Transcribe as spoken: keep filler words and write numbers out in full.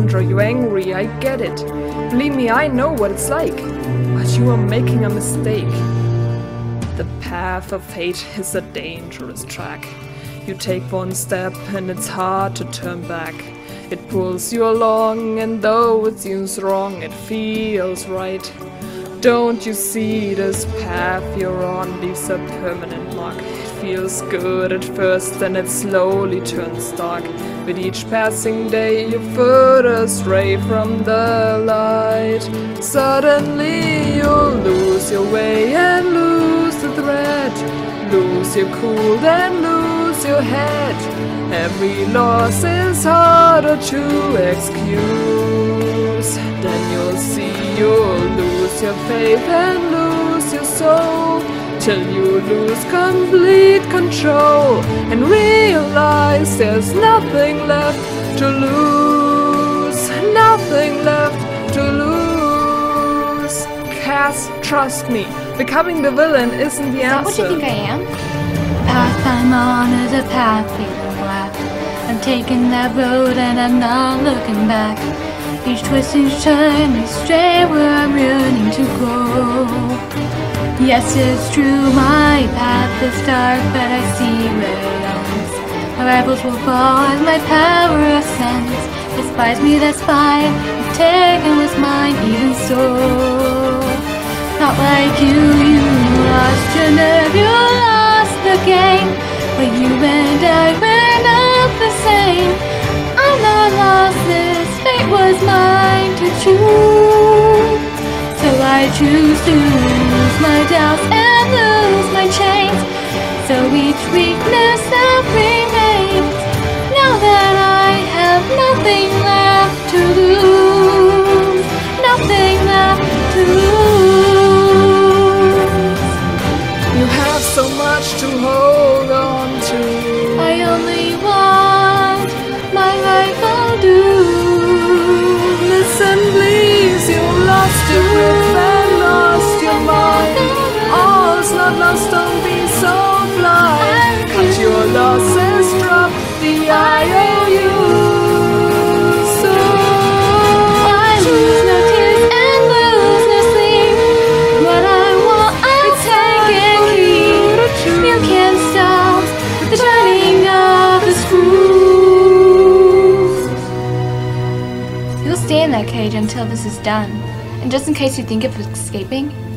Cassandra, you're angry, I get it. Believe me, I know what it's like. But you are making a mistake. The path of fate is a dangerous track. You take one step and it's hard to turn back. It pulls you along, and though it seems wrong, it feels right. Don't you see this path you're on leaves a permanent mark? It feels good at first, then it slowly turns dark. With each passing day you further stray from the light. Suddenly you'll lose your way and lose the thread. Lose your cool, then lose your head. Every loss is harder to excuse. Then you'll see you'll lose your faith and lose your soul, till you lose complete control and realize there's nothing left to lose. Nothing left to lose. Cass, trust me, becoming the villain isn't the answer. Is that what you think I am? The path I'm on is a path leading black. I'm taking that road and I'm not looking back. Each twist, each turn, each stray where I'm yearning to go. Yes, it's true, my path is dark, but I see where it ends. My rivals will fall as my power ascends. Despise me, that's fine, you've taken what's mine, even so. Not like you, you lost your nerve, you lost the game. But you and I were not the same. I'm not lost, this fate was mine to choose. So I choose to lose my doubts and lose my chains. So each weakness that remains. Now that I have nothing left to lose, nothing left to lose. You have so much to hold on to. I only want my life undo. Listen please, you lost your grip and lost your mind. All's not lost, don't be so blind. Cut your losses, drop the I O U. So I lose no tears and lose no sleep. What I want, I'll take and keep. You can't stop the turning of the screws. You'll stay in that cage until this is done. And just in case you think of escaping,